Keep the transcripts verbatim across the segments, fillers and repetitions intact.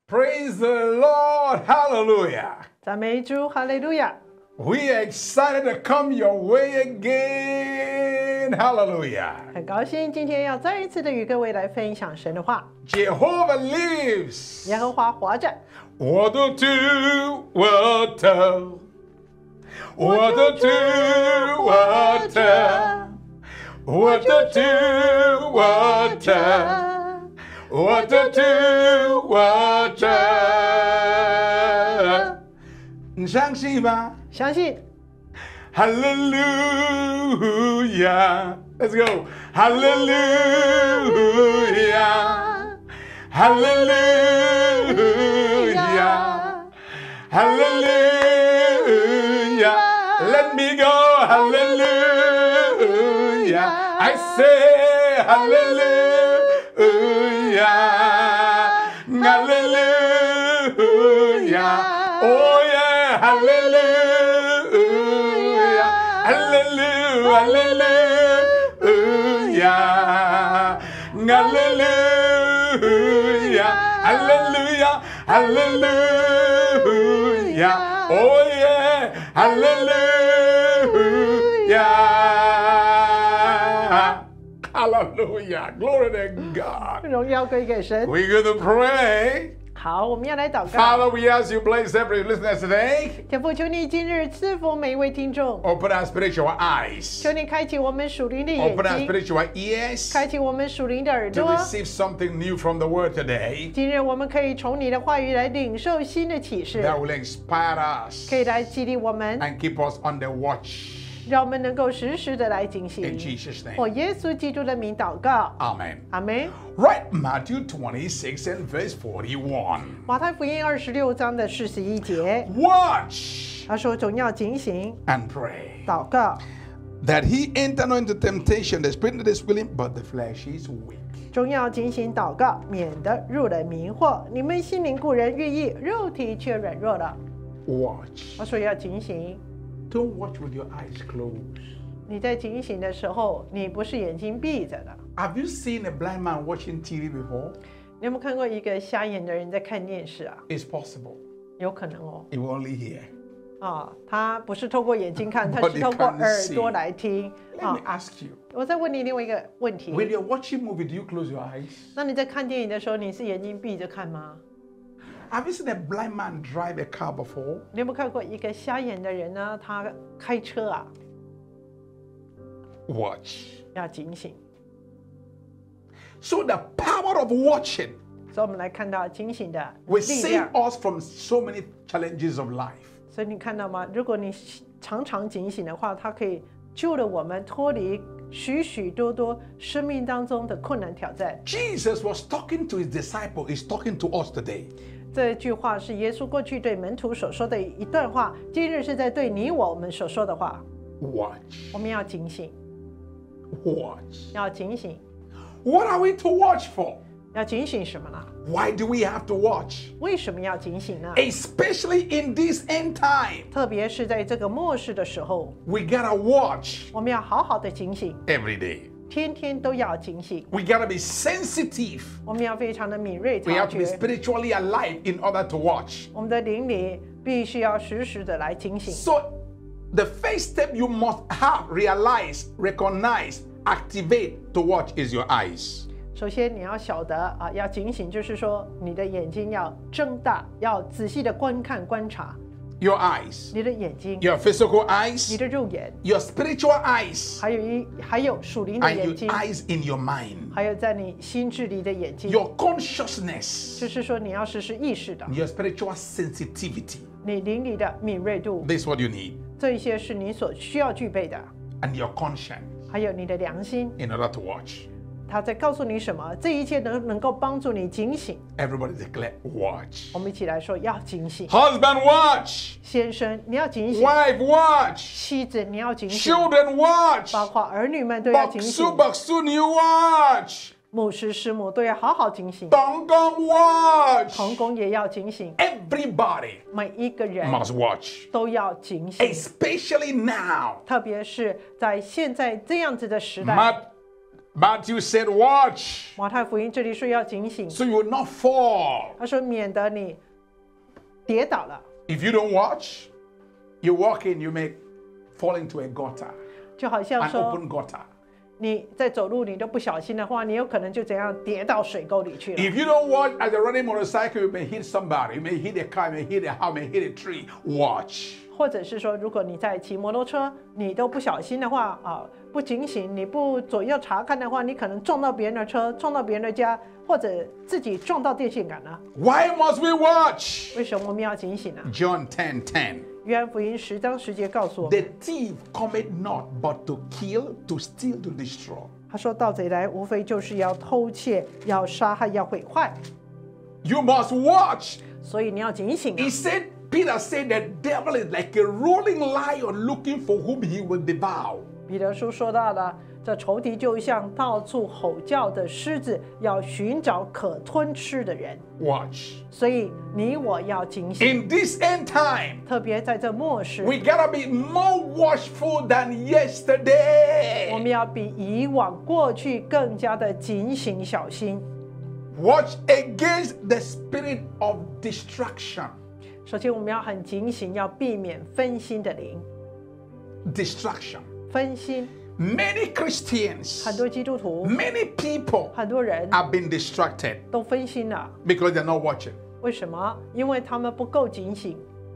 Praise the Lord. Hallelujah. 赞美主，哈利路亚！ We are excited to come your way again. Hallelujah. 很高兴今天要再一次的与各位来分享神的话。 Jehovah lives. 耶和华活着， 我的主，我的，我的主，我的，我的主，我的。我的主，我的，你相信吗？ 相信。 Hallelujah. Let's go. Hallelujah. Hallelujah. Hallelujah. Let me go. Hallelujah. I say hallelujah. Hallelujah. Oh yeah. Hallelujah. Hallelujah. Hallelujah. Hallelujah. Hallelujah. Oh yeah. Hallelujah. Hallelujah. Glory to God. 荣耀归给神。 We're going to pray. 好，我们要来祷告。 Father, we ask you, bless every listener today. 天父，求你今日赐福每一位听众， Open our spiritual eyes. 求你开启我们属灵的眼 Open our 睛， spiritual ears 开启我们属灵的耳 to 朵。 receive something new from the word today 今日我们可以从你的话语来领受新的启示， that will inspire us 可以来激励我们， and keep us on the watch. 让我们能够时时的来警 In 醒。 Jesus' 我 name. 耶稣基督的名祷告， Amen. 阿门。 Right, Matthew twenty-six and verse forty-one. 马太福音二十六章的四十一节， Watch 他说：“总要警醒， and pray 祷告， that he enter not into temptation. The spirit is willing, but the flesh is weak. 总要警醒祷告，免得入了迷惑。你们心灵固然愿意，肉体却软弱了。” Watch. 他说要警醒。 Don't watch with your eyes closed. 你在警醒的时候，你不是眼睛闭着的。 Have you seen a blind man watching T V before? 你有没有看过一个瞎眼的人在看电视啊？ It's possible. 有可能哦。 He will only hear. 啊，他不是透过眼睛看，他 But 是 he 透过 can't 耳朵来听。 Let 啊 me，ask you. 我再问你另外一个问题： When you're watching movie, do you close your eyes? 那你在看电影的时候，你是眼睛闭着看吗？ Have you seen a blind man drive a car before? 你有没有看过一个瞎眼的人呢？他开车啊， Watch. 要警醒。 So the power of watching 所以，我们来看到警醒的 will 力 save 量。 us from so many challenges of life. 所以你看到吗？如果你常常警醒的话，它可以救了我们脱离许许多多生命当中的困难挑战。 Jesus was talking to his disciple. He's talking to us today. 这句话是耶稣过去对门徒所说的一段话，今日是在对你我们所说的话。 Watch. 我们要警醒， Watch. 要警醒， What are we to watch for? 要警醒什么呢？ Why do we have to watch? 为什么要警醒呢？ Especially in this end time. 特别是在这个末世的时候， We gotta watch 我们要好好的警醒， every day. 天天都要警醒。 We gotta be sensitive. 我们要非常的敏锐 We 察 have to be 觉， spiritually alive in order to watch. 我们的灵里必须要时时的来警醒。 So, the first step you must have, realize, recognize, activate to watch is your eyes. 首先你要晓得啊，要警醒，就是说你的眼睛要睁大，要仔细的观看观察 Your eyes, 你的眼睛， your physical 你 eyes, 的肉眼， your spiritual eyes, 还有一还有属灵的 and 眼 your 睛， eyes in your mind. 还有在你心智里的眼睛， Your consciousness, 就是说你要时时意识的， your spiritual sensitivity. 你灵里的敏锐度， This is what you need. 这一些是你所需要具备的， And your conscience 还有你的良心， in order to watch. 他在告诉你什么？这一切能能够帮助你警醒。 Everybody declare, watch. 我们一起来说，要警醒。 Husband, watch. 先生，你要警醒； Wife, watch. 妻子，你要警醒； Children, watch. 包括儿女们都要警醒 Baksu,。baksu, you watch. 牧师、师母都要好好警醒， Dongong, watch. 童工也要警醒， Everybody 每一个人 must watch. 都要警醒， Especially now. 特别是在现在这样子的时代。 Mat- Matthew said, watch, 马太福音这里说要警醒， so you will not fall. 他说免得你跌倒了。 If you don't watch, you walk in, you may fall into a gutter, 就好像 an 说 open gutter. 你在走路，你都不小心的话，你有可能就怎样跌到水沟里去了。 If you don't watch as a running motorcycle, you may hit somebody, you may hit a car, you may hit a house, you may hit a tree. Watch. 或者是说，如果你在骑摩托车，你都不小心的话啊，不警醒，你不左右查看的话，你可能撞到别人的车，撞到别人的家，或者自己撞到电线杆了。 Why must we watch? 为什么我们要警醒呢？ John ten ten. 约翰福音十章十节告诉我 The 们， thief cometh not but to kill, to steal, to destroy. 他说盗贼来，无非就是要偷窃、要杀害、要毁坏， You must watch. 所以你要警醒啊 He。said, Peter said, the devil is like a rolling lion looking for whom he will devour. 彼得书说到了，这仇敌就像到处吼叫的狮子，要寻找可吞吃的人。 Watch. 所以你我要警醒， In this end time, 特别在这末世， we gotta be more watchful than yesterday. 我们要比以往过去更加的警醒小心。 Watch against the spirit of distraction. 首先，我们要很警醒，要避免分心的灵。 Distraction. 分心， Many Christians, 很多基督徒， many people 很多人 have been distracted 都分心了。 because they're not watching. 为什么？因为他们不够警醒。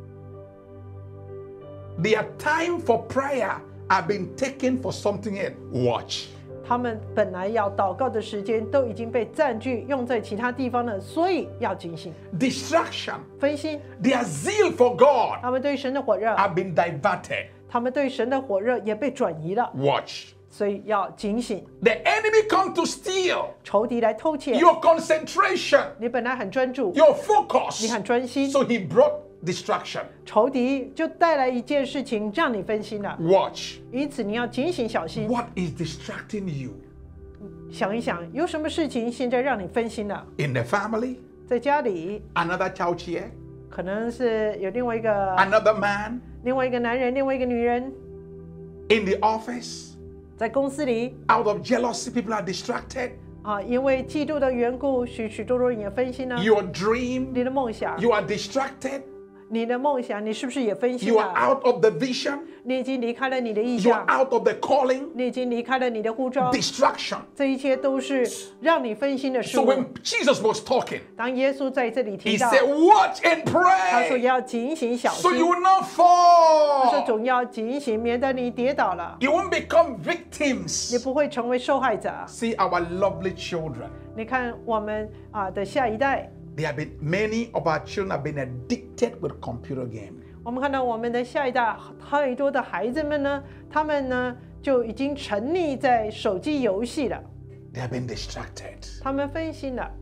Their time for prayer have been taken for something else. Watch. 他们本来要祷告的时间都已经被占据，用在其他地方了，所以要警醒。 Distraction. 分心， Their zeal for God 他们对神的火热， have been diverted. 他们对神的火热也被转移了， Watch. 所以要警醒。 The enemy come to steal 仇敌来偷窃， your concentration, 你本来很专注， your 你 focus. 很专心， So he brought distraction. 仇敌就带来一件事情让你分心了。 Watch. 因此你要警醒小心， What is distracting you? 想一想有什么事情现在让你分心了？ In the family, 在家里， another child here, 可能是有另外一个 another man, 另外一个男人，另外一个女人， in the office. 在公司里 Out of jealousy, people are distracted. 啊，因为嫉妒的缘故，许许多多人也分心了。 Your dream, 你的梦想， you are distracted. 你的梦想，你是不是也分心 You are 了？ out of the vision. 你已经离开了你的意 You are 向， out of the calling. 你已经离开了你的呼召， Distraction. 这一切都是让你分心的事 So 物。 when Jesus was talking, 当耶稣在这里 he 提到， said, watch and 他说 pray 要警醒小 so 心， you will not 他说 fall. 总要警醒，免得你跌倒了， You won't become 你 victims. 不会成为受害者。 See our lovely children. 你看我们啊的下一代， There have been many of our children have been addicted with computer game. 我们看到我们的下一代太多的孩子们呢，他们呢就已经沉溺在手机游戏了， They have been distracted. 他们分心了，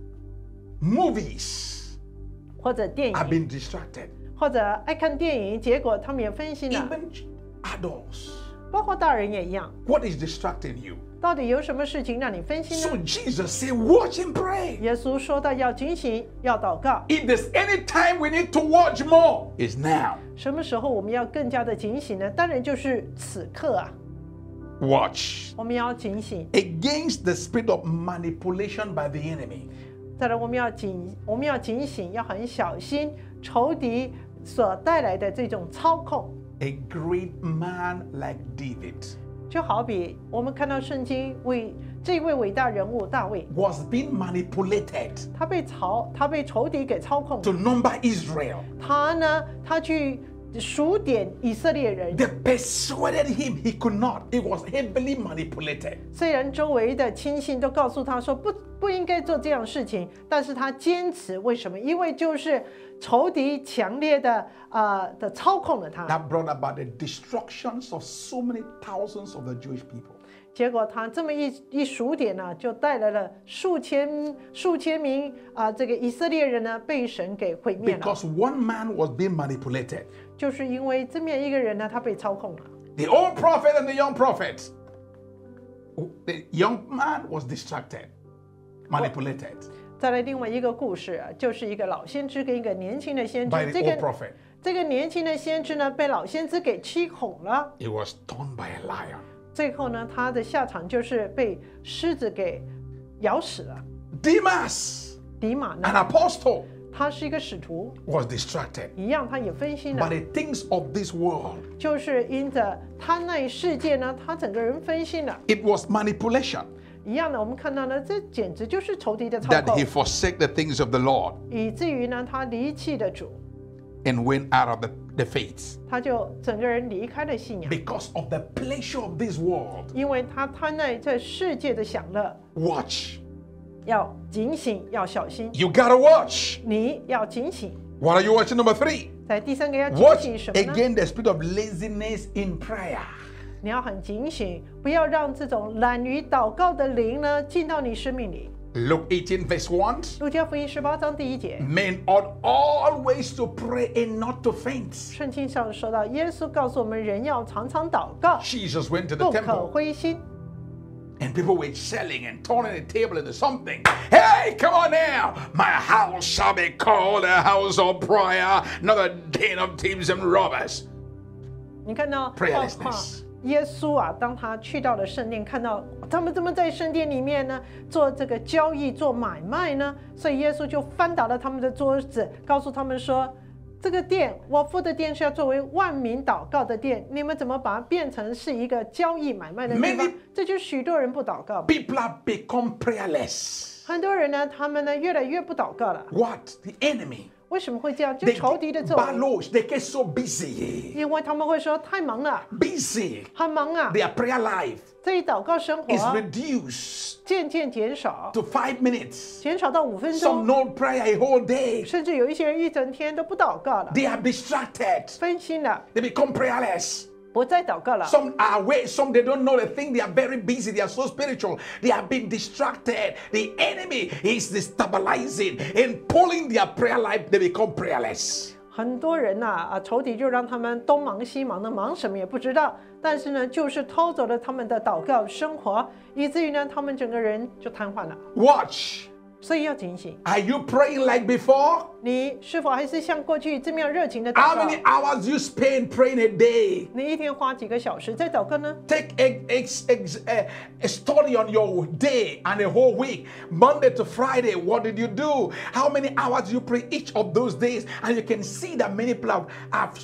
Movies 或者电 have 影， been distracted. 或者爱看电影，结果他们也分心了， Even adults. 包括大人也一样。 What is distracting you? 到底有什么事情让你分心 So 呢？ Jesus said, watch and pray. 耶稣说到要警醒，要祷告。 If there's any time we need to watch more, it's now. 什么时候我们要更加的警醒呢？当然就是此刻啊， Watch 我们要警醒。 against the spirit of manipulation by the enemy. 再来，我们要警，我们要警醒，要很小心仇敌所带来的这种操控。 A great man like David 就好比我们看到圣经为这位伟大人物大卫， was being manipulated 他被操，他被仇敌给操控， to number Israel. 他呢，他去数点以色列人。 They persuaded him he could not. He was heavily manipulated. 虽然周围的亲信都告诉他说不不应该做这样的事情，但是他坚持。为什么？因为就是仇敌强烈的呃的操控了他。 That brought about the destructions of so many thousands of the Jewish people. 结果他这么一一数点呢，就带来了数千数千名啊、这个以色列人呢被神给毁灭了， Because one man was being manipulated. 就是因为这么一个人呢，他被操控了。 The old prophet and the young prophet. The young man was distracted, manipulated 再来另外一个故事啊，就是一个老先知跟一个年轻的先 by 知， the 这 old 个 prophet. 这个年轻的先知呢被老先知给欺哄了， He was torn by a lion. 最后呢，他的下场就是被狮子给咬死了。 Demas, 迪马 an 呢， apostle, 他是一个使徒， was distracted 一样他也分心 by 了， the things of this world. 就是因着他那世界呢，他整个人分心了。 It was manipulation 一样的，我们看到呢，这简直就是仇敌的操 that 控 he，forsake the things of the Lord 以至于呢，他离弃了主， and went out of the, the faith 他就整个人离开了信仰， because of the pleasure of this world. 因为他贪爱这世界的享乐。 Watch. 要警醒，要小心， You gotta watch. 你要警醒。 What are you watching? Number three. 在第三个要警 Watch 醒什么呢？ again the spirit of laziness in prayer. 你要很警醒，不要让这种懒于祷告的灵呢进到你生命里。 Luke eighteen, verse one. 路加福音十八章第一节， Men ought always to pray and not to faint. 圣经上说到，耶稣告诉我们，人要常常祷告， Jesus went to the 不可 temple 灰心。 and people were selling and turning the table into something. Hey, come on now. My house shall be called a house of prayer, not a den of thieves and robbers. 你看到 Prayerlessness 包括耶稣啊，当他去到了圣殿，看到他们怎么在圣殿里面呢做这个交易、做买卖呢？所以耶稣就翻倒了他们的桌子，告诉他们说：“这个殿，我父的殿是要作为万民祷告的殿，你们怎么把它变成是一个交易买卖的地方 Many-？” 这就许多人不祷告。 People have become prayerless. 很多人呢，他们呢越来越不祷告了。 What? The enemy. 为什么会这样？就 They 仇敌的作为， balos, they get so busy. 因为他们会说太忙了， Busy. 很忙啊， Their prayer life 这一祷告生活 is 啊 reduced 渐渐减少， to five minutes. 减少到五分 Some 钟， no prayer a whole day. 甚至有一些人一整天都不祷告了， They are distracted. 分心了， They become prayerless. 不再祷告了。 Some are away, some they don't know. They think they are very busy. They are so spiritual. They have been distracted. The enemy is destabilizing and pulling their prayer life. They become prayerless. 很多人呐、啊，仇敌就让他们东忙西忙的，忙什么也不知道。但是呢，就是偷走了他们的祷告生活，以至于呢，他们整个人就瘫痪了。 Watch. 所以要警醒， Are you praying like before? 你是否还是像过去这么样热情的 How 祷告？ many hours you spend praying a day? 你一天花几个小时在祷告呢？ Take a, ex, ex, a, a study on your day and a whole week. Monday to Friday, what did you do? How many hours you pray each of those days? And you can see that many people have, have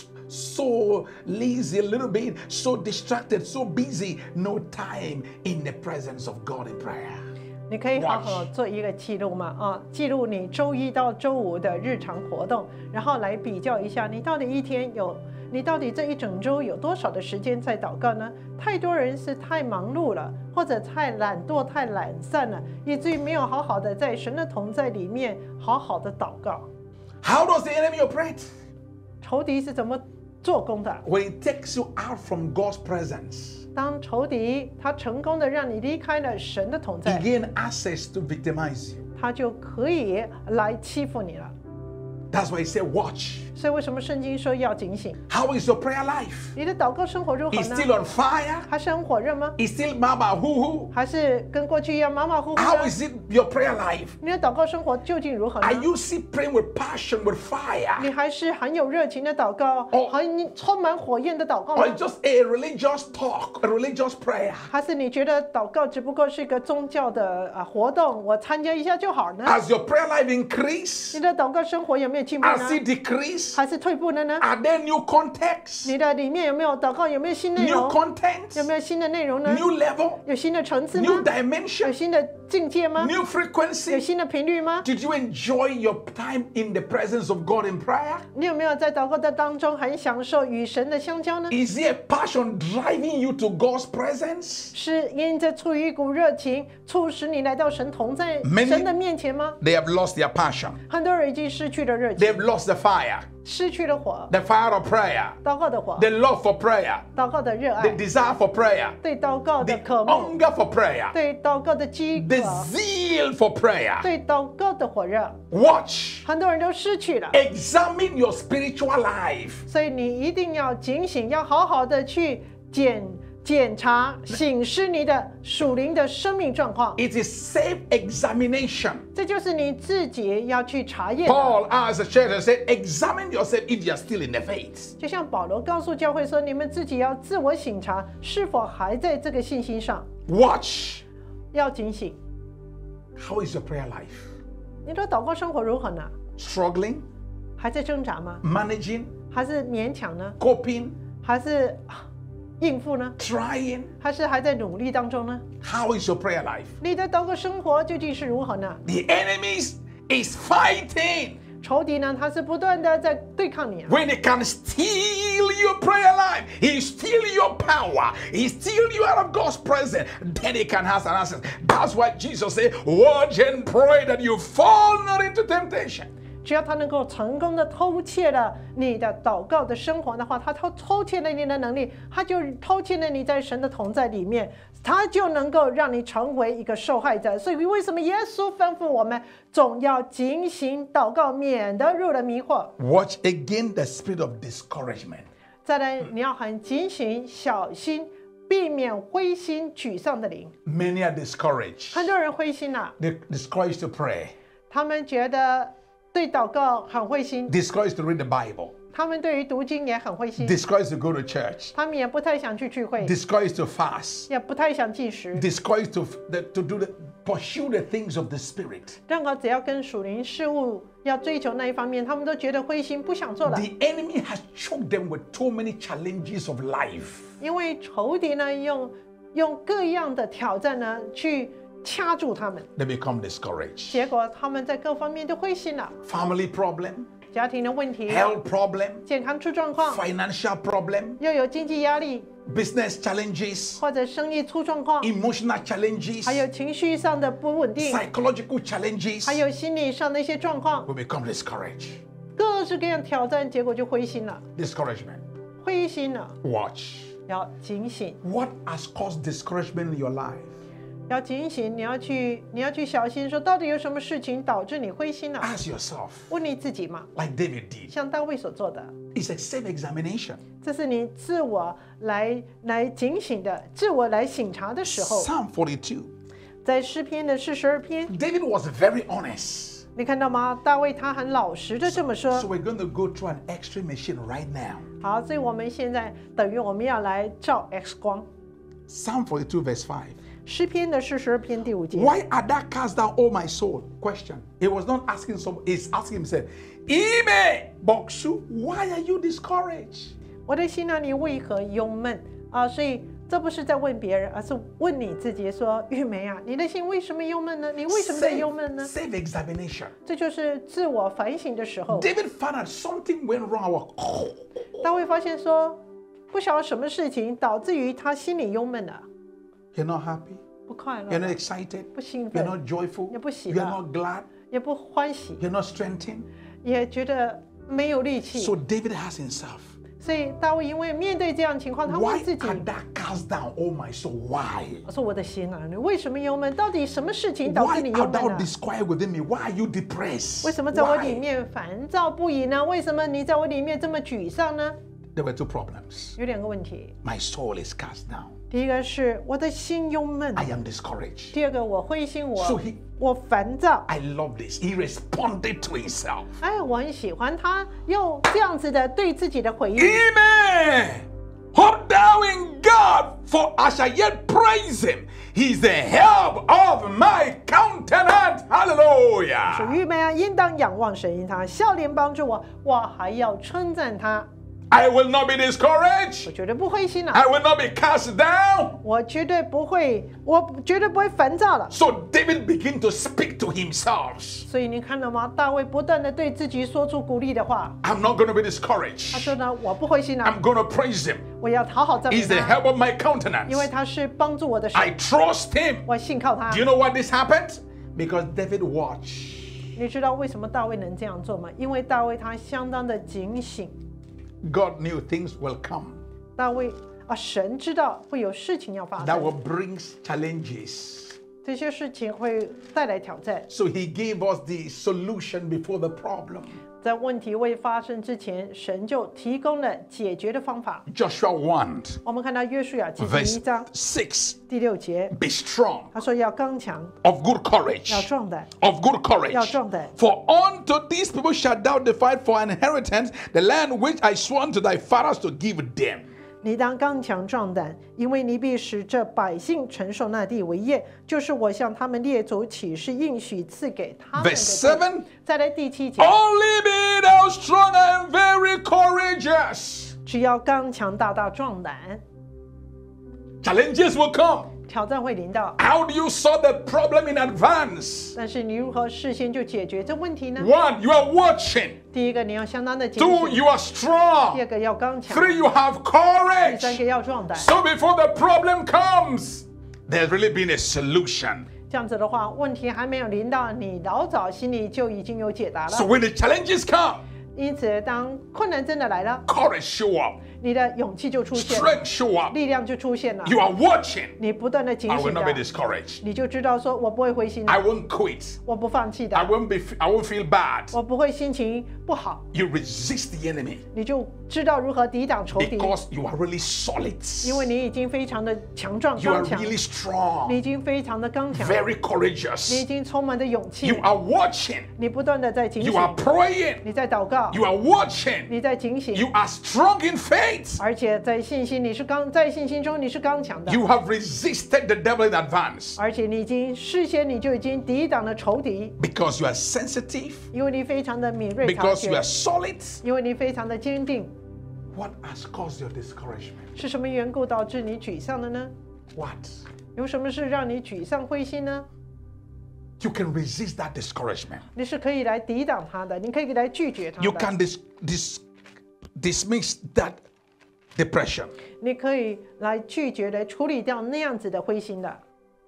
so lazy a little bit, so distracted, so busy, no time in the presence of God in prayer. 你可以好好做一个记录吗？啊，记录你周一到周五的日常活动，然后来比较一下，你到底一天有，你到底这一整周有多少的时间在祷告呢？太多人是太忙碌了，或者太懒惰、太懒散了，以至于没有好好的在神的同在里面好好的祷告。 How does the enemy operate? 仇敌是怎么做工的？ When he takes you out from God's presence, 当仇敌他成功的让你离开了神的同 he 在， gains access to victimize you. 他就可以来欺负你了。 That's why he said, watch. 所以为什么圣经说要警醒？ How is your prayer life? 你的祷告生活如何 Is 呢？ still on fire? 还是很火热吗？ Is still mama hoo hoo? 还是跟过去一样马马虎虎 How 的？ is it your prayer life? 你的祷告生活究竟如何 Are 呢？ you still praying with passion, with 你 fire? 还是很有热情的祷告， 哦很充满火焰的祷告 Or 吗？ just a religious talk, a religious prayer? 还是你觉得祷告只不过是一个宗教的啊活动，我参加一下就好呢？ Has your prayer life increased? 你的祷告生活有没有进步 Has 呢？ it decreased? 还是退步了呢？ Are there new contexts? 你的里面有没有祷告？有没有新内 New 容？ contents? 有没有新的内容呢？ New level? 有新的层次 New 吗？有 dimension? 新的境界吗？ New 有 frequency? 新的频率吗？ Did you enjoy your time in the presence of God in prayer? 你有没有在祷告的当中很享受与神的相交呢？ Is there a passion driving you to God's presence? 是因着出于一股热情，促使你来到神同在 Many- 神的面前吗？ They have lost their passion. 很多人已经失去了热情， They've lost the fire, 失去了火， the fire of prayer, 祷告的火， the love for prayer, 祷告的热 the 爱， desire for prayer, 对祷告 the 的渴慕， hunger for prayer, 对祷告的饥 the 渴， zeal for prayer. 对祷告的火热， Watch. 很多人都失去了。 Examine your spiritual life. 所以你一定要警醒，要好好的去检检查、审视你的属灵的生命状况。 It is self-examination. 这就是你自己要去查验的。 Paul asked the church and said, examine yourself if you are still in the faith. 就像保罗告诉教会说，你们自己要自我省察，是否还在这个信心上， Watch. 要警醒。 How is your prayer life? 你的祷告生活如何呢？ Struggling? 还在挣扎吗？ Managing? 还是勉强呢？ Coping? 还是啊应付呢？ Trying? 还是还在努力当中呢？ How is your prayer life? 你的祷告生活究竟是如何呢？ The enemy is fighting. 仇敌呢，他是不断的在对抗你啊。 When he can steal your prayer life, he steal your power, he steal you out of God's presence, then he can have an answer. That's why Jesus said, watch and pray that you fall not into temptation. 只要他能够成功的偷窃了你的祷告的生活的话，他偷偷窃了你的能力，他就偷窃了你在神的同在里面，他就能够让你成为一个受害者。所以为什么耶稣吩咐我们总要警醒祷告，免得入了迷惑？ Watch again the spirit of discouragement. 再来，你要很警醒、小心，避免灰心、沮丧的灵。 Many are discouraged. 很多人灰心啊， They're discouraged to pray, 他们觉得对祷告很灰心， discouraged to read the Bible, 他们对于读经也很灰心， discouraged to go to church, 他们也不太想去聚会， discouraged to fast, 也不太想进食。 discouraged to, to do the, pursue the things of the spirit. 任何只要跟属灵事物要追求那一方面，他们都觉得灰心，不想做了。 The enemy has choked them with too many challenges of life. 因为仇敌呢，用用各样的挑战呢，去掐住他们， They become discouraged. 结果他们在各方面都灰心了。 Family problem, 家庭的问题、 health problem, 健康出状况， financial problem, 又有经济压力， business challenges, 或者生意出状况， emotional challenges, 还有情绪上的不稳定， psychological challenges. 还有心理上的一些状况， We become discouraged. 各式各样挑战，结果就灰心了。 Discouragement. 灰心了， Watch. 要警醒， What has caused discouragement in your life? 要警醒，你要去，你要去小心，说到底有什么事情导致你灰心了？ Ask yourself, 问你自己嘛， like David did. 像大卫所做的， It's a self-examination. 这是你自我来来警醒的，自我来省察的时候。 Psalm forty-two. 在诗篇的四十二篇， David was very honest. 你看到吗？大卫他很老实的这么说。 So we're going to go through an X-ray machine right now. 好，所以我们现在等于我们要来照 X 光。 Psalm forty-two verse five. 诗篇的四十二篇第五节。 Why art thou cast down, O my soul? Question. It was not asking some, it's asking himself, Ime Boksu, why are you discouraged? 我的心啊，你为何忧闷啊？所以这不是在问别人，而是问你自己说：玉梅啊，你的心为什么忧闷呢？你为什么在忧闷呢？ Self-examination. 这就是自我反省的时候。 David found out something went wrong. 大卫发现说，不晓得什么事情导致于他心里忧闷了， You're not happy. 不快 You're not 乐， excited. 不兴 You're 奋， not joyful. You're 不喜 You're 乐。 not glad. 也不欢喜， You're not strengthened. 也觉得没有力气。 So David has himself. 所以大卫因为面对这样的情况，他 Why 问自己 art thou cast down, O my soul? Why? 我说我的心啊，你为什么忧闷？到底什么事情导 Why 致你忧 art 闷 thou 呢？ disquiet within me? Why are you depressed? 为什么在我里 Why? 面烦躁不已呢？为什么你在我里面这么沮丧呢？ There were two problems. 有两个问题， My soul is cast down. 第一个是我的心忧闷， I am discouraged. 第二个我灰心， So 我 he, 我烦躁。 I love this. He responded to himself. 哎，我很喜欢他用这样子的对自己的回应。 Amen. Hope thou in God, for I shall yet praise him. He's the help of my countenance. 说 Hallelujah. 玉梅啊，应当仰望神，因他笑脸帮助我，我还要称赞他。 I will not be discouraged. 我绝对不灰心了， I will not be cast down. 我绝对不会，我绝对不会烦躁了。 So David began to speak to himself. 所以你看到吗？大卫不断的对自己说出鼓励的话。 I'm not going to be 他 discouraged. 说呢，我不灰心了， I'm going to praise him. 我要讨好赞美 He's the 他， help of my 因 countenance. 为他是帮助我的神， I trust him. 我信靠他 Do。you know why this happened? Because David watched. 你知道为什么大卫能这样做吗？因为大卫他相当的警醒， God knew things will come 大卫啊，神知道会有事情要发 that 生， will bring challenges. 这些事情会带来挑战。 So he gave us the solution before the problem. 在问题未发生之前，神就提供了解决的方法。 Joshua one, 我们看到约书亚记第 verse 一章 six. 第六节， Be strong, 他说要刚强， of good courage. 要壮胆， Of good courage. 要壮胆。 For unto these people shalt thou divide for an inheritance the land which I swore unto thy fathers to give them. 你当刚强壮胆，因为你必使这百姓承受那地为业，就是我向他们列祖起誓应许赐给他们的 Verse 地。 seven. 再来第七节， Only be thou strong and very courageous. 只要刚强大大壮胆， Challenges will come. 挑战会临到。 How do you solve the problem in advance? 但是你如何事先就解决这问题呢？ One, you are watching. 第一个，你要相当的警 Two, 醒； you are 第 strong. 二个要刚强； Three, you have 第三 courage. 个要壮胆。 So before the problem comes, there's really been a solution. 这样子的话，问题还没有临到你，老早心里就已经有解答 So 了。 when the challenges come, 因此，当困难真的来了， courage show up, 你的勇气就出现了， strength show up. 力量就出现了。 You are watching. 你不断的警 I will 醒 not be 的， discouraged. 你就知道说，我不会灰心 I 的， won't quit. 我不放弃 I 的， won't be. I won't feel bad. 我不会心情不好。 You resist the enemy 你就知道如何抵挡仇敌， because you are really solid. 因为你已经非常的强壮 You are 刚强， really 你 strong. 已经非常的刚强， Very 你已 courageous. 经充满着勇气 You，are watching. 你不断的在警 You are 醒， praying. 你在祷告， You are watching. 你在警醒， You are strong in faith. 而且在信心你是刚在信心中你是刚强的， You have resisted the devil in advance 而且你已经事先你就已经抵挡了仇敌， because you are sensitive, 因为你非常的敏锐察 because you 觉 are，solid. 因为你非常的坚定。 What has caused your discouragement? 是什么缘故导致你沮丧的呢？ What? 有什么事让你沮丧灰心呢？ You can resist that discouragement. 你是可以来抵挡它的，你可以来拒绝它 You 的， can dis- dis- dismiss that depression. 你可以来拒绝来处理掉那样子的灰心的。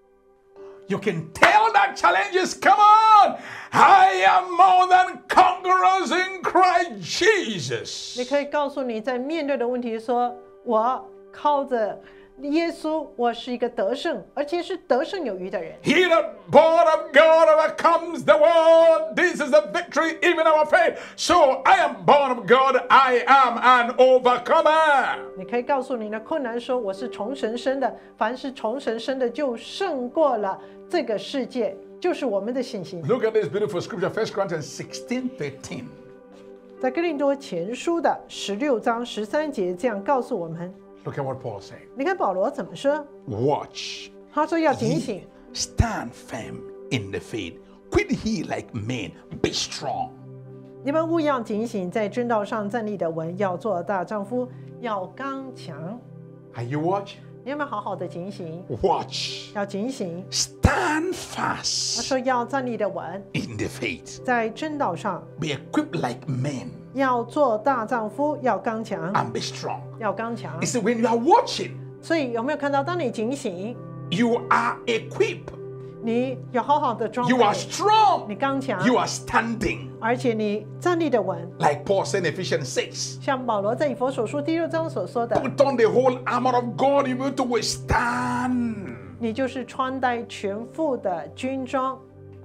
You can tell that challenges, come on, I am more than conquerors in Christ Jesus. 你可以告诉你在面对的问题说，我靠着耶稣，我是一个得胜，而且是得胜有余的人。 He that born of God overcomes the world. This is the victory, even our faith. So I am born of God. I am an overcomer. 你可以告诉你的困难说，我是从神生的，凡是从神生的，就胜过了这个世界，就是我们的信心。 Look at this beautiful scripture, First Corinthians sixteen thirteen. 在哥林多前书的十六章十三节这样告诉我们。 Look at what Paul said. 你看保罗怎么说？ Watch, 他说要警醒， stand firm in the faith. Quit he like men. Be strong. 你们务要警醒，在真道上站立的稳，要做大丈夫，要刚强。 Are you watching? 你有没有好好的警醒？ Watch. 要警醒。 Stand 他 fast 说要站立的稳， in the faith. 在真道上 Be equipped like men 要做大丈夫，要刚强， and be strong. 要刚强 You。see, when you are watching, 所以有没有看到，当你警醒， you are equipped. 你有好好的装 You are 备， strong. 你刚强， You are standing. 而且你站立的稳。 Like Paul said in Ephesians six. 像保罗在以弗所书第六章所说的， Put on the whole armor of God. You will to withstand. 你就是穿戴全副的军装。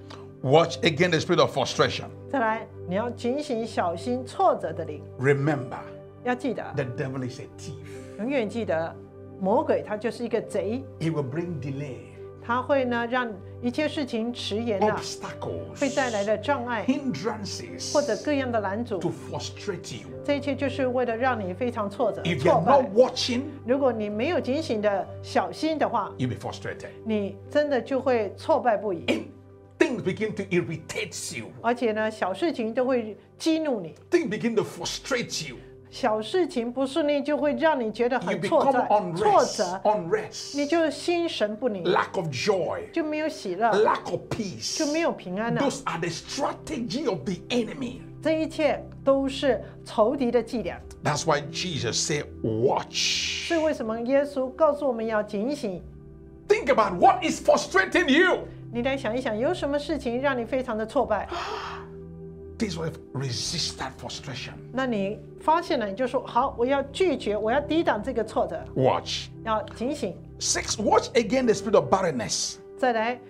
Watch again the spirit of frustration. 再来，你要警醒，小心挫折的灵。 Remember, 要记得， the devil is a thief. 永远记得，魔鬼他就是一个贼， He will bring delay, 他会呢让一切事情迟延的， obstacles, 会带来的障碍 hindrances 或者各样的拦阻 to。frustrate you. 这一切就是为了让你非常挫折、 If 挫 you're 败 not。watching, 如果你没有警醒的小心的话， you'll be frustrated. 你真的就会挫败不已， And things begin to irritate you. 而且呢，小事情都会激怒你。 Things begin to frustrate you. 小事情不顺利就会让你觉得 You 很挫 become 折、挫 unrest, 折， unrest, 你就心神不宁， lack of joy, 就没有喜乐， lack of peace. 就没有平安了。 Those are the strategy of the enemy. 这一切都是仇敌的伎俩。 That's why Jesus said, watch. 所以为什么耶稣告诉我们要警醒？ Think about what is frustrating you. 你来想一想，有什么事情让你非常的挫败？ This will resist that frustration. 那你发现了，你就说好，我要拒绝，我要抵挡这个挫折， Watch. 要警醒。 Six, watch again the spirit of barrenness. 再来，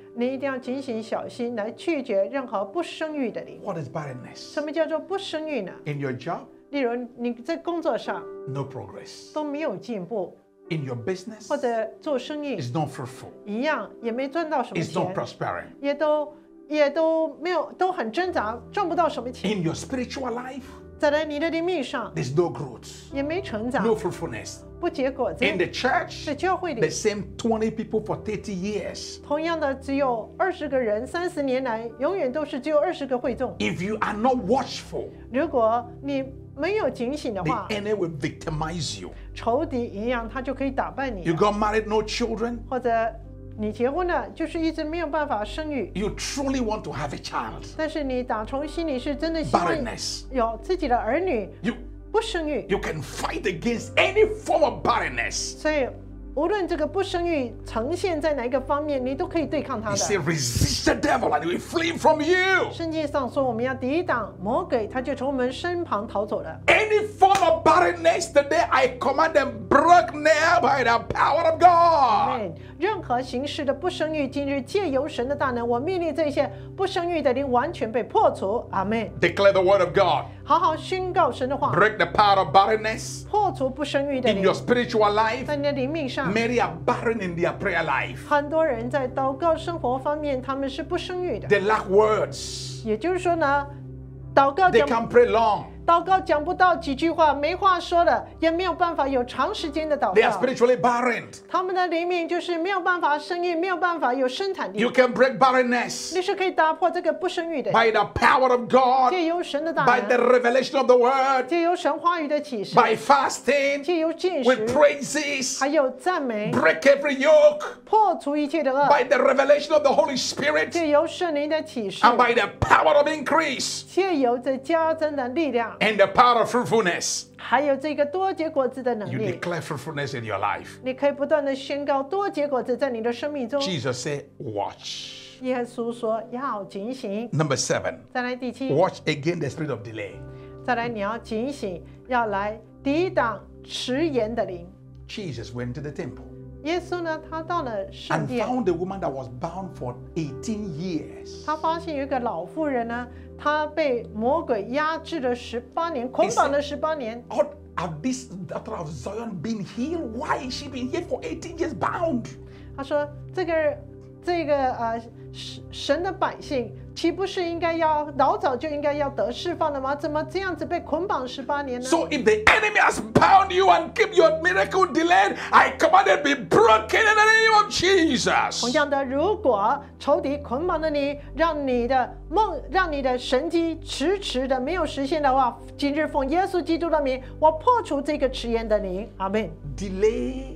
你一定要警醒小心，来拒绝任何不生育的灵。 What is barrenness? 什么叫做不生育呢？ In your job, 例如你在工作上 no progress. 都没有进步， In your business, 或者做生意 it's not fruitful. 一样，也没赚到什么 It's not 钱， prospering. 也都也都没有，都很挣扎，赚不到什么钱。 In your spiritual life, 再来，你的灵命上 there's no growth, 也没成长， no fruitfulness. 不结果子。 In the church, 在教会 the 里， same twenty people for thirty years. 同样的只有二十个人，三十年来永远都是只有二十个会众。 If you are not watchful, 如果你没有警醒的 the 话， enemy will victimize you. 仇敌一样，他就可以打败 You 你， got married, no children. 或者你结婚了，就是一直没有办法生育。 You truly want to have a child. 但是你打从心里是真的希望 Barrenness. 有自己的儿女， You 不生育。 you can fight against any form of barrenness. 所以无论这个不生育呈现在哪一个方面，你都可以对抗它 He 的。 said, resist the devil and he will flee from you. 圣经上说，我们要抵挡魔鬼，他就从我们身旁逃走了。 Any form of barrenness today, I command them broke now by the power of God. 对，任何形式的不生育，今日借由神的大能，我命令这些不生育的灵完全被破除。阿门。 Declare the word of God. 好好宣告神的话， Break the power of barrenness 破除不生育的 in 灵 your，spiritual life. 在你的灵命上。 Many are barren in their prayer life. 很多人在祷告生活方面，他们是不生育的。 They lack words. 也就是说呢，祷告 They 讲 can't pray long. 祷告讲不到几句话，没话说了，也没有办法有长时间的祷 They are 告。 spiritually barren. 他们的灵命就是没有办法生育，没有办法有生产力 You。can break barrenness 你是可以打破这个不生育的， by the power of God, 借由神的大 by the 能， revelation of the word, 借由神话语的启示， by fasting, 借由进 with 食， praises, 还有赞美， break every yoke, 破除一切的恶， by the revelation of the Holy Spirit, 借由圣灵的启示， and by the power of increase 借由这加增的力量， and the power of fruitfulness. 还有这个多结果子的能 You 力， declare fruitfulness in your life. 你可以不断的宣告多结果子在你的生命中。 Jesus said, watch. 耶稣说要警醒。 Number seven, 再来第七， watch again the spirit of delay. 再来你要警醒，要来抵挡迟延的灵。 Jesus went to the temple 耶稣呢，他到了圣 and 殿， found a woman that was bound for eighteen years. 他发现有一个老妇人呢，她被魔鬼压制了十八年，捆绑了十八年。 How have this daughter of Zion been healed? Why is she been here for eighteen years bound? 他说：“这个这个呃神神的百姓，岂不是应该要老早就应该要得释放了吗？怎么这样子被捆绑十八年呢？” So if the enemy has bound you and keep your miracle delayed, I command it be broken in the name of 同 Jesus. 样的，如果仇敌捆绑了你，让你的梦、让你的神迹迟迟的没有实现的话，今日奉耶稣基督的名，我破除这个迟延的灵。阿门。 Delay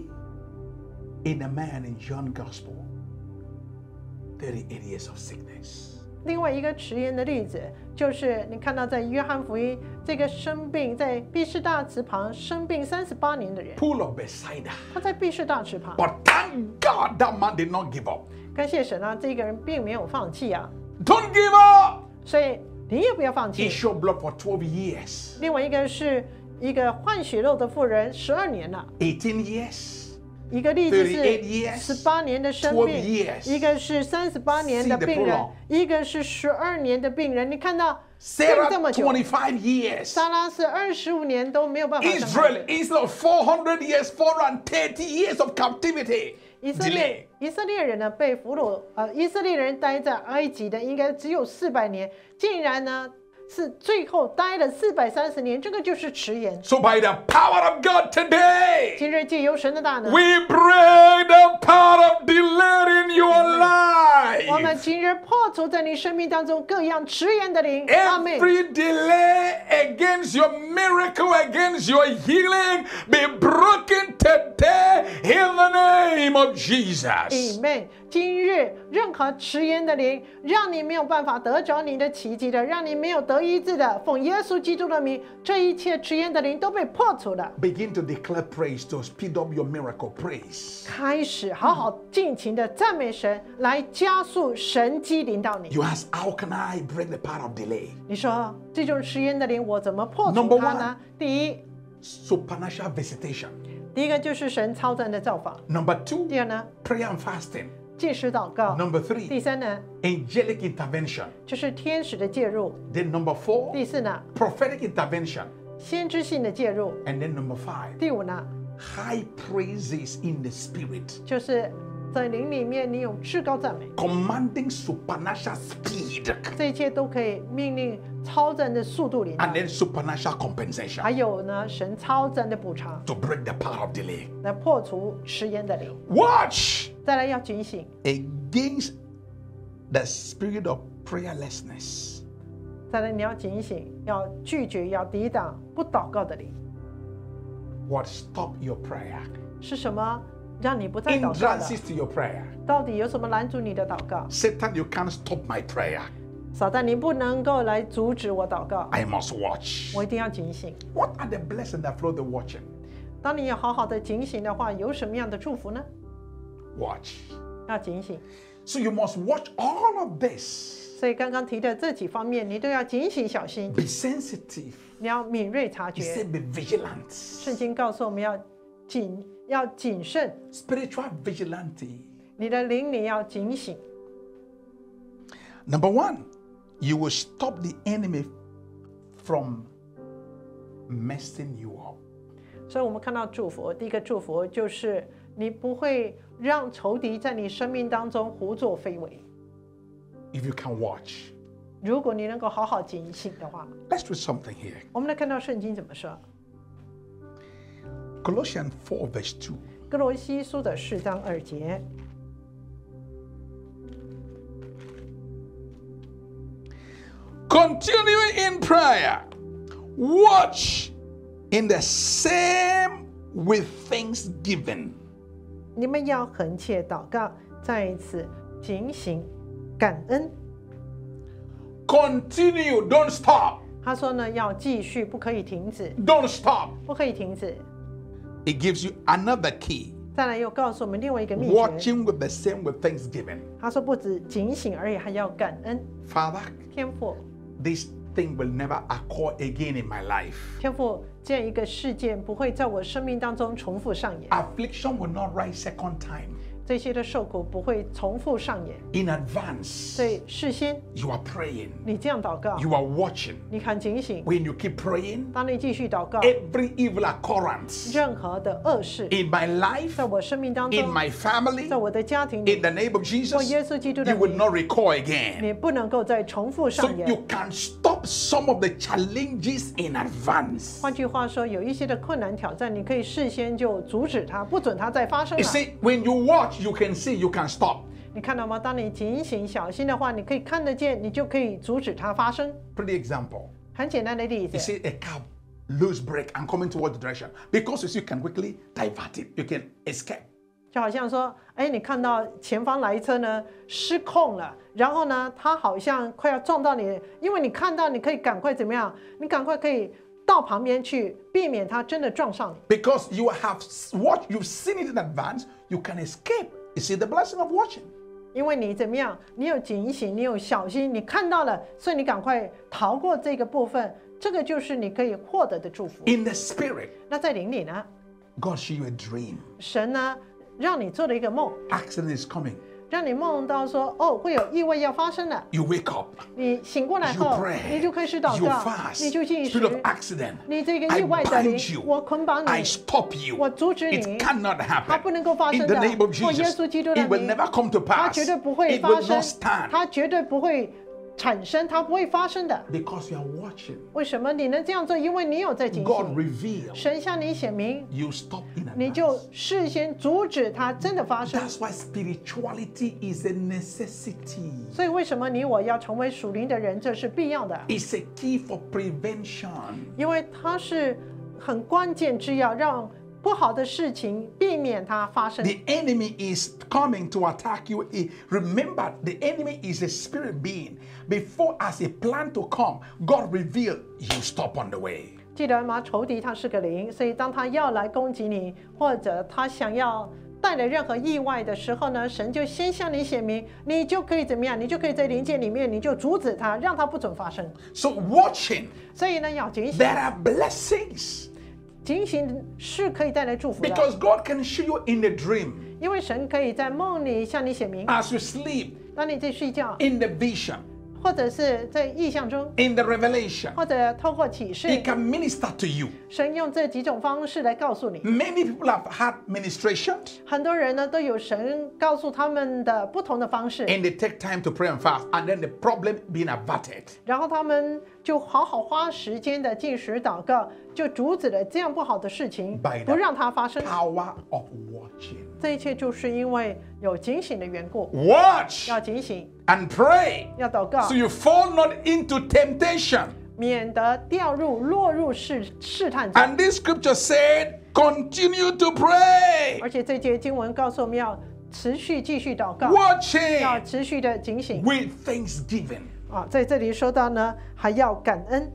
in a man in John Gospel, thirty-eight years of sickness. 另外一个迟延的例子，就是你看到在约翰福音，这个生病在毕士大池旁生病三十八年的人， Pool of Bethsaida. 他在毕士大池旁。 But thank God that man did not give up. 感谢神啊，这个人并没有放弃啊， Don't give up. 所以你也不要放 He 弃。 showed blood for twelve years. 另外一个是一个换血肉的妇人，十二年了。 eighteen years. 一个例子 38 是 years, 十八年的生 12 病， years. 一个是三十八年的 See the 病人 prolong.， 一个是十二年的病人。你看到病 Sarah, 这么久， twenty-five years. 撒拉是二十五年都没有办法生孩 Israel, 子。 instead of four hundred years, four hundred thirty years of captivity. 以色 Delay. 列以色列人呢被俘虏，呃，以色列人待在埃及的应该只有四百年，竟然呢是最后待了四百三十年，这个就是迟延。 So by the power of God today, 今日借由神的大能， we break the power of delay in your 我们 life. 今日破除在你生命当中各样迟延的灵。阿门。 Every delay against your miracle, against your healing, be broken today in the name of Jesus. Amen。今日任何迟延的灵，让你没有办法得着你的奇迹的，让你没有得医治的，奉耶稣基督的名，这一切迟延的灵都被破除了。 Begin to declare praise to speed up your miracle. Praise. 开始好好尽情的赞美神，来加速神机临到你。 You ask, how can I break the power of delay? 你说这种迟延的灵，我怎么破除 Number 它呢？第一， Supernatural visitation. 第一个就是神超赞的造访； Number two, 第二呢， prayer and fasting. 即时祷告。 Number three, 第三呢， angelic intervention. 就是天使的介入。 Then number four, 第四呢， prophetic intervention. 先知性的介入。 And then number five, 第五呢， high praises in the spirit, 就是在灵里面你有至高赞美， commanding supernatural speed, 这一切都可以命令超自然的速度领导 and，then supernatural compensation 还有呢神超自然的补偿， to break the power of delay. 来破除迟延的灵。 Watch 再来要警醒， against the spirit of prayerlessness. 再来你要警醒，要拒绝，要抵挡不祷告的灵。 What stop your prayer? 是什么让你不再祷告了？ Hindrances to your prayer. 到底有什么拦阻你的祷告？ Satan, you can't stop my prayer. 撒旦，你不能够来阻止我祷告， I must watch. 我一定要警醒。 What are the blessings that flow the watching? 当你要好好的警醒的话，有什么样的祝福呢？ Watch. 要警醒。 So you must watch all of this. 所以刚刚提的这几方面，你都要警醒小心， Be sensitive. 你要敏锐察 He 觉。 said be vigilant. 圣经告诉我们要谨要谨慎， Spiritual vigilante. 你的灵里要警醒。 Number one, you will stop the enemy from messing you up. 所以我们看到祝福，第一个祝福就是你不会让仇敌在你生命当中胡作非为。 If you can watch. 如果你能够好好警醒的话， Let's read something here. 我们来看到圣经怎么说。 Colossians four verse two. 哥罗西书的四章二节， Continuing in prayer, watch in the same with thanksgiving. 你们要恒切祷告，再一次警醒感恩。 Continue, don't stop. 他说呢，要继续，不可以停止， Don't stop. 不可以停止。 It gives you another key. 再来又告诉我们另外一个秘诀， Watching with the same with thanksgiving. 他说不止警醒而已，还要感恩。 Father, 天父， this thing will never occur again in my life. 天父，这样一个事件不会在我生命当中重复上演， Affliction will not rise second time. 这些的受苦不会重复上演。 In advance, 所以事先 you are praying. 你这样祷告， You are watching. 你很警醒。 When you keep praying, 当你继续祷告， every evil occurrence 任何的恶事 in my life, 在我生命当中 in，my family, 在我的家庭 in 里， the name of 或 Jesus, 耶稣基督的 you will 名， not recall again. 你不能够再重复 So 上 you 演。 can stop some of the challenges in advance. 换句话说，有一些的困难挑战，你可以事先就阻止它，不准它再发生 You 了。 see, when you watch, you can see, you can stop. 你看到吗？当你警醒小心的话，你可以看得见，你就可以阻止它发生。 Pretty example. 很简单的例 You 子， see a car lose brake and coming toward the direction. Because you see, you can quickly divert it. You can escape. 就好像说，哎，你看到前方来车呢失控了，然后呢，它好像快要撞到你，因为你看到，你可以赶快怎么样？你赶快可以到旁边去，避免它真的撞上你。 Because you have watched, you've seen it in advance, you can escape. You see the blessing of watching. 因为你怎么样？你有警醒，你有小心，你看到了，所以你赶快逃过这个部分，这个就是你可以获得的祝福。 In the spirit, 那在灵里呢， God show you a dream. 神呢让你做了一个梦， Accident is coming. 让你梦到说，哦，会有意外要发生了。 You wake up. 你醒过来 You 后， pray. 你就开始祷 You 告， fast. 你就进食 Spirit。of accident. 你这个 I 意外的灵 bind you. 我捆绑 I 你， stop you. 我阻止 It 你， cannot 它不 happen. 能够发 In 生 the 的。 name of 或耶 Jesus, 稣基督的 it will 名， never come to 它 pass. 绝对不会 It 发 will 生 not，stand 它绝对不会产生，它不会发生的。 because you are watching. 为什么你能这样做？因为你有在警 God 醒， reveal. 神向你显明， You stop in 你就 advance. 事先阻止它真的发生。 That's why spirituality is a necessity. 所以为什么你我要成为属灵的人，这是必要的， It's a key for prevention. 因为它是很关键之要，让不好的事情避免它发生。 The enemy is coming to attack you. Eh, Remember, the enemy is a spirit being. Before, as a plan to come, God revealed, you stop on the way. 记得吗？仇敌他是个灵，所以当他要来攻击你，或者他想要带来任何意外的时候呢，神就先向你显明，你就可以怎么样？你就可以在灵界里面，你就阻止他，让他不准发生。 So watching, 所以呢，要警醒， there are blessings. 警醒是可以带来祝福的， Because God can show you in a dream. 因为神可以在梦里向你显明。 as you sleep, 当你在睡觉， in the vision, 或者是在意象中， in the revelation. 或者透过启示， He can minister to you. 神用这几种方式来告诉你。 Many people have had ministration 很多人呢都有神告诉他们的不同的方式， and they take time to pray and fast, and then the problem being averted. 然后他们就好好花时间的进食祷告，就阻止了这样不好的事情 By， 不让它发生。 Power of watching. 这一切就是因为有警醒的缘故， Watch 要警醒， and pray 要祷告 so，you fall not into temptation. 免得掉入落入试试探中。 And this scripture said, continue to pray, 而且这节经文告诉我们要持续继续祷告，要 watching 持续的警醒 with thanksgiving. 啊。在这里说到呢，还要感恩。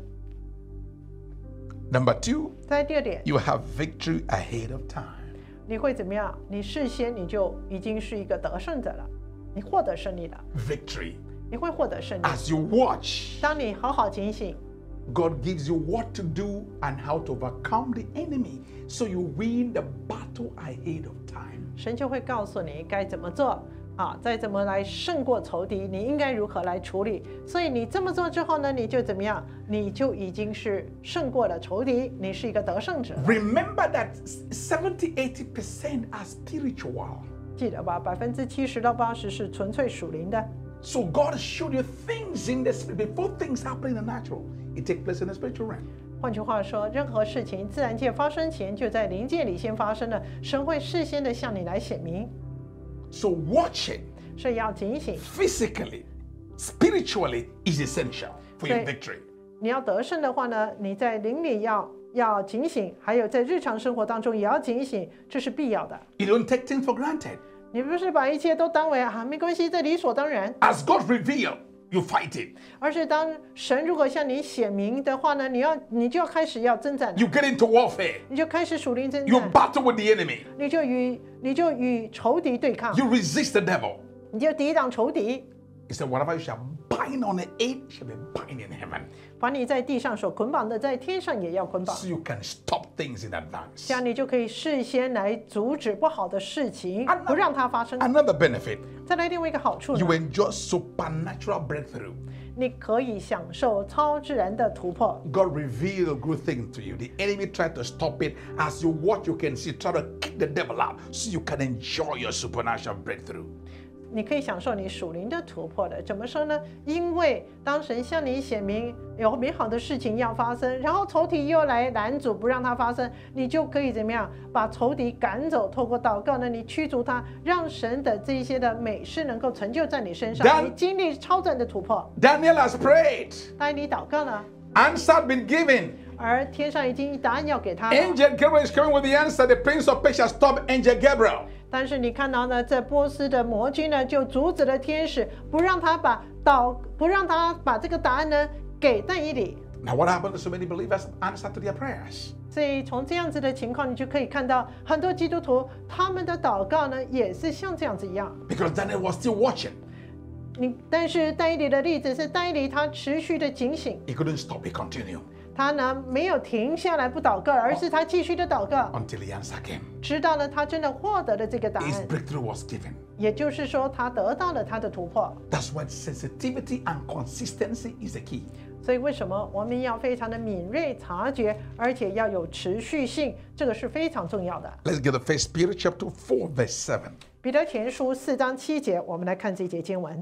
Number two, 在第二点， you have victory ahead of time. 你会怎么样？你事先你就已经是一个得胜者了，你获得胜利了， Victory. 你会获得胜利。 As you watch, 当你好好警醒， God gives you what to do and how to overcome the enemy so you win the battle ahead of time. 神就会告诉你该怎么做啊，再怎么来胜过仇敌，你应该如何来处理。所以你这么做之后呢，你就怎么样？你就已经是胜过了仇敌，你是一个得胜者。 Remember that seventy to eighty percent are spiritual. 记得吧？百分之七十到八十是纯粹属灵的。 So God showed you things in the spirit before things happen in the natural. It takes place in the spiritual realm. 换句话说，任何事情自然界发生前，就在灵界里先发生了，神会事先的向你来显明。 So watching 所以要警醒， physically, spiritually is essential for your Right. victory. 你要得胜的话呢，你在灵里要要警醒，还有在日常生活当中也要警醒，这是必要的。 You don't take things for granted. 你不是把一切都当为啊没关系，这理所当然， As God revealed, you fight it. 而是当神如果向你显明的话呢，你要你就要开始要征战， You get into warfare. 你就开始属灵征 You 战， battle with the enemy. 你就与你就与仇敌对抗， You resist the devil. 你就抵挡仇敌。 He said, whatever you shall bind on the earth shall be bind in heaven. 把你在地上所捆绑的，在天上也要捆绑。 So you can stop things in advance. 这样你就可以事先来阻止不好的事情，不让它发生。 Another benefit, 再来另外一个好处呢 you，enjoy supernatural breakthrough. 你可以享受超自然的突破。 God revealed good things to you. The enemy tried to stop it. As you watch, you can see, try to kick the devil out so you can enjoy your supernatural breakthrough. 你可以享受你属灵的突破的。怎么说呢？因为当神向你显明有美好的事情要发生，然后仇敌又来拦阻不让它发生，你就可以怎么样把仇敌赶走？透过祷告呢，你驱逐他，让神的这一些的美事能够成就在你身上， Dan- 你经历超自然的突破。 Daniel has prayed. 当你祷告了， Answer been given. 而天上已经答案要给他了。 Angel Gabriel is coming with the answer. The prince of Persia stopped Angel Gabriel. 但是你看到呢，这波斯的魔君呢，就阻止了天使，不让他把祷，不让他把这个答案呢给但以理。 Now, what happened to so many believers answer to their prayers? 所以从这样子的情况，你就可以看到很多基督徒他们的祷告呢，也是像这样子一样。 Because Daniel was still watching. 你但是但以理的例子是但以理他持续的警醒， He couldn't stop. He continued 他呢没有停下来不祷告，而是他继续的祷告， until the answer came. 直到呢他真的获得了这个答 His 案。 breakthrough was given. 也就是说，他得到了他的突破。 That's why sensitivity and consistency is the key. 所以为什么我们要非常的敏锐察觉，而且要有持续性，这个是非常重要的。 Let's get the First Peter chapter four, verse seven. 彼得前书四章七节，我们来看这节经文。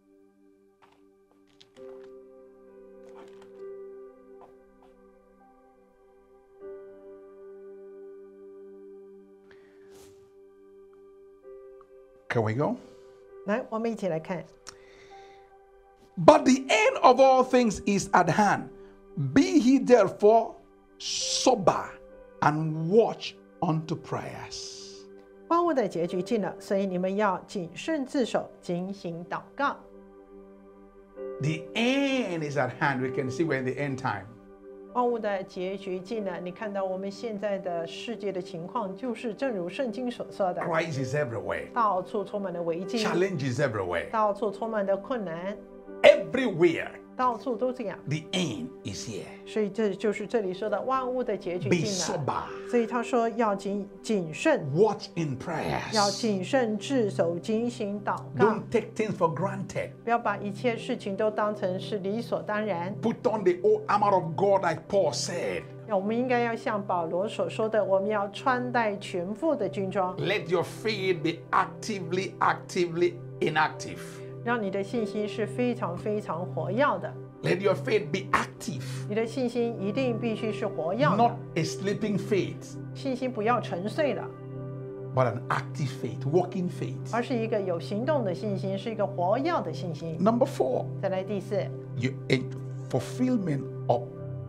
Can we go? 来，我们一起来看。 But the end of all things is at hand. Be ye therefore sober and watch unto prayers. 万物的结局近了，所以你们要谨慎自守，警醒祷告。 The end is at hand. We can see we're in the end time. 万物的结局近了，你看到我们现在的世界的情况，就是正如圣经所说的， Crisis everywhere. 到处充满了危机， Challenges everywhere. 到处充满了困难， Everywhere. 到处都这样。 The end is here. 所以这就是这里说的万物的结局 Be 近了。 sober. 所以他说要谨谨慎， Watch in 要 prayers. 谨慎自守，警醒祷告， Don't take things for granted. 不要把一切事情都当成是理所当然。 Put on the whole armor of God, like Paul said. 我们应该要像保罗所说的，我们要穿戴全副的军装， Let your faith be actively, actively inactive. 让你的信心是非常非常活跃的。 Let your faith be active, 你的信心一定必须是活跃 not 的， a sleeping faith, 信心不要沉睡了， but an active faith, walking faith. 而是一个有行动的信心，是一个活跃的信心。 Number four, 再来第四， you in fulfillment of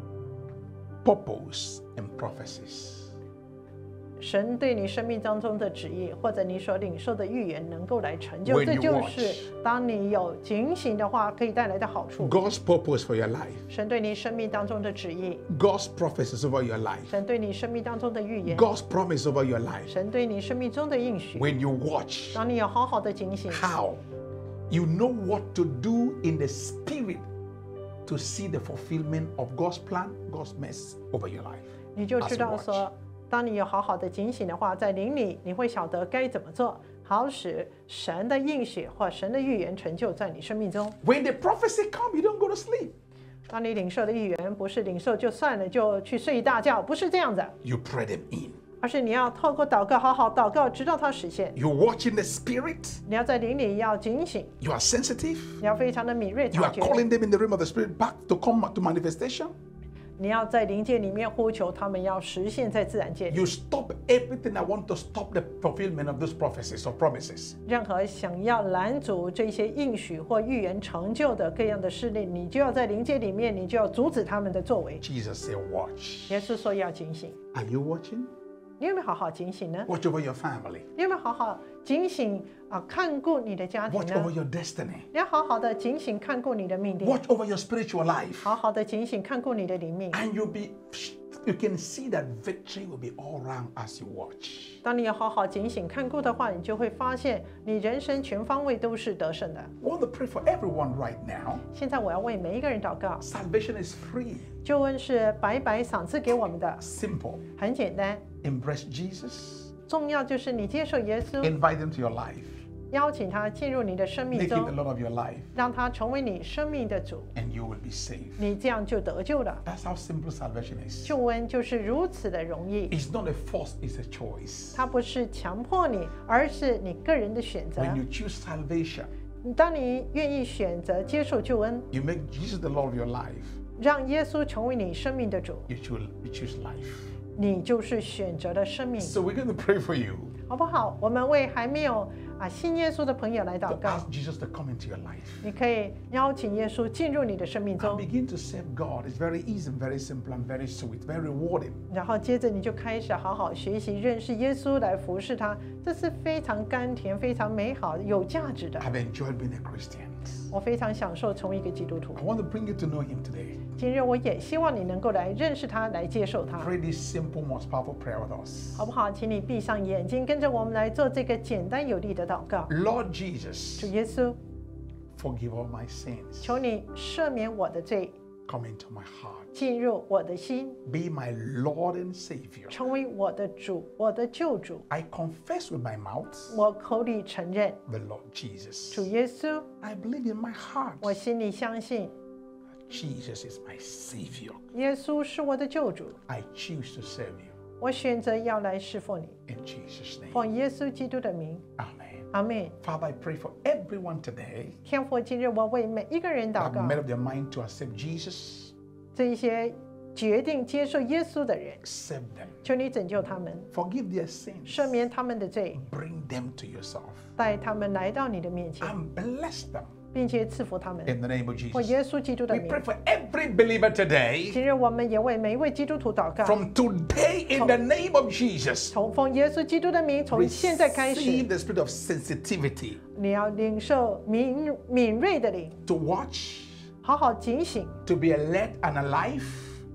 purpose and prophecies. 神对你生命当中的旨意，或者你所领受的预言，能够来成就， When 这 you 就是当你有警醒的话，可以带来的好处。 God's purpose for your life, 神对你生命当中的旨意， God's prophecies over your life, 神对你生命当中的预言， God's promise over your life. 神对你生命中的应许。 When you watch 当你有好好的警醒， how you know what to do in the spirit to see the fulfillment of God's plan, God's mess over your life. 你就 As 知 you 道 watch. 说，当你有好好的警醒的话，在灵里你会晓得该怎么做，好使神的应许或神的预言成就在你生命中。 When the prophecy come, you don't go to sleep. 当你领受的预言不是领受就算了，就去睡一大觉，不是这样子， You pray them in. 而是你要透过祷告，好好祷告，直到它实现。 You watch in the spirit. 你要在灵里要警醒， You are sensitive. 你要非常的敏锐 You 察 are 觉， calling them in the realm of the spirit back to come to manifestation. 你要在灵界里面呼求他们要实现在自然界里。 You stop everything that want to stop the fulfillment of those prophecies or promises. 任何想要拦阻这些应许或预言成就的各样的势力，你就要在灵界里面，你就要阻止他们的作为。 Jesus said, watch. 耶稣说要警醒， Are you watching? 你有没有好好警醒呢？ Watch over your family. 你有没有好好警醒啊？看顾你的家庭 Watch over 呢？ your destiny. 你要好好的警醒看顾你的命定， Watch over your spiritual life. 好好的警醒看顾你的灵命。 And you'll be, you can see that victory will be all around as you watch. 当你有好好警醒看顾的话，你就会发现你人生全方位都是得胜的。 I want to pray for everyone right now. 现在我要为每一个人祷告， Salvation is free, 救恩是白白赏赐给我们的， simple. 很简单。 Embrace Jesus. 重要就是你接受耶稣， Invite him to your life. 邀请他进入你的生命 Make him the 中， Lord of your life, 让他成为你生命的主， and you will be saved. 你这样就得救了。 That's how simple salvation is. 救恩就是如此的容易， It's not a force, it's a choice. 它不是强迫你，而是你个人的选择。 When you choose salvation, 当你愿意选择接受救恩， you make Jesus the Lord of your life. 让耶稣成为你生命的主， You choose, you choose life. 你就是选择了生命， So we're going to pray for you 好不好？我们为还没有啊信耶稣的朋友来祷 to 告。 ask Jesus to come into your life 你可以邀请耶稣进入你的生命 and 中， begin to serve God. It's very easy and very simple and very sweet, very rewarding. 然后接着你就开始好好学习认识耶稣，来服侍他，这是非常甘甜、非常美好、有价值的。 I've enjoyed being a Christian. 我非常享受成为一个基督徒 I。want to bring you to know Him today. 今日我也希望你能够来认识他，来接受他， Pray this simple, most powerful prayer with us. 好不好？请你闭上眼睛，跟着我们来做这个简单有力的祷告。 Lord 主 Jesus, 耶稣， forgive all my sins. 求你赦免我的罪， Come into my heart. 进入我的心， Be my Lord and Savior. 成为我的主，我的救主。 I confess with my mouth 我口里承认， the Lord Jesus. 主耶稣， I believe in my heart 我心里相信 Jesus is my Savior. 耶稣是我的救主。 I choose to serve you 我选择要来侍奉你， in Jesus' name. 奉耶稣基督的名， Amen. 阿门。 Father, I pray for everyone today 天父，今日我为每一个人祷 that 告， made up their mind to accept Jesus. 这一些决定接受耶稣的人， Save them. 求你拯救他们， Forgive their sins. 赦免他们的罪， Bring them to yourself 带他们来到你的面前， and bless them 并且赐福他们。 in the name of 奉 Jesus. 耶稣基督的 We 名， pray for every believer today. 今日我们也为每一位基督徒祷告。 From today, in the name of Jesus, 从奉耶稣基督的名，从现在开 receive 始， the spirit of sensitivity 你要领受敏敏锐的灵， to watch, 好好警醒， to be alert and alive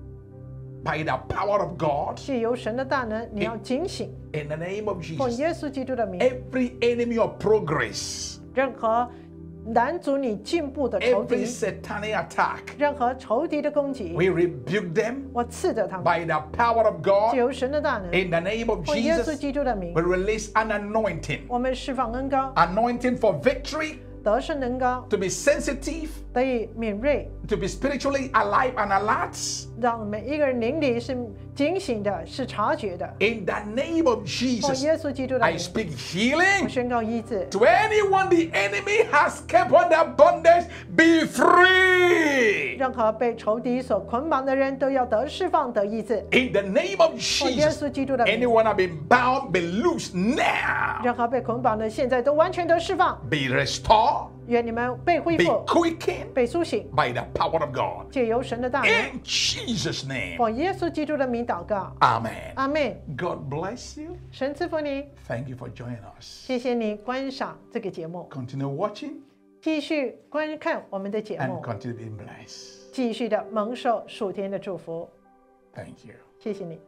by the power of God 借由神的大能，你要警醒。 in the name of 奉 Jesus. 耶稣基督的名， Every enemy of progress, 任何拦阻你进步的仇 Every 敌， satanic attack, 任何仇敌的攻击， we rebuke them 我赐责他们， by the power of 借 God. 由神的大能， In the name of 奉耶稣 Jesus, 基督的名 we，release an anointing. 我们释放恩膏， Anointing for victory, 得胜恩膏， to be sensitive, 得以敏锐， to be spiritually alive and alert. 让每一个人灵里是警醒的，是察觉的。 In the name of 奉 Jesus, 耶稣基督的 I 名， speak 我 healing. 宣告医治。 To anyone the enemy has kept under bondage, be free. 任何被仇敌所捆绑的人都要得释放、得医治。 In the name of 奉耶 Jesus, 稣基督的名， anyone have been bound, be loose now. 任何被捆绑的现在都完全得释放。 Be restored, 愿你们被恢 be 复、 quickened 被苏醒， by the power of God. 借由神的大能。 In Jesus' name, 奉耶稣基督的名祷告， amen. 阿妹， God bless you. 神赐福你， Thank you for joining us. 谢谢你观赏这个节目， Continue watching 继续观看我们的节 and 目， continue being blessed. 继续的蒙受属天的祝福。 Thank you. 谢谢你。